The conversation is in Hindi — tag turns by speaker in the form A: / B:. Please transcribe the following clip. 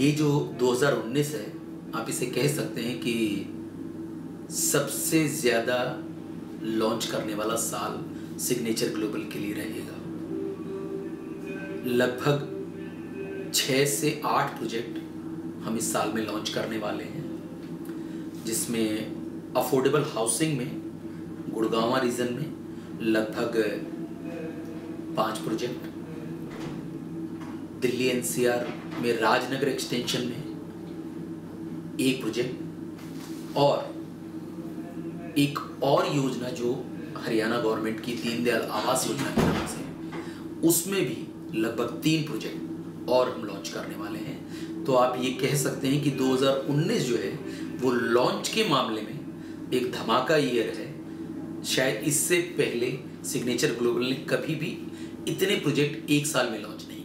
A: ये जो 2019 है, आप इसे कह सकते हैं कि सबसे ज़्यादा लॉन्च करने वाला साल सिग्नेचर ग्लोबल के लिए रहेगा। लगभग 6 से 8 प्रोजेक्ट हम इस साल में लॉन्च करने वाले हैं, जिसमें अफोर्डेबल हाउसिंग में गुड़गांव रीजन में लगभग 5 प्रोजेक्ट, दिल्ली एनसीआर में राज नगर एक्सटेंशन में 1 प्रोजेक्ट और एक और योजना जो हरियाणा गवर्नमेंट की दीन दयाल आवास योजना के नाम से, उसमें भी लगभग 3 प्रोजेक्ट और हम लॉन्च करने वाले हैं। तो आप ये कह सकते हैं कि 2019 जो है वो लॉन्च के मामले में एक धमाका ईयर है। शायद इससे पहले सिग्नेचर ग्लोबल ने कभी भी इतने प्रोजेक्ट एक साल में लॉन्च नहीं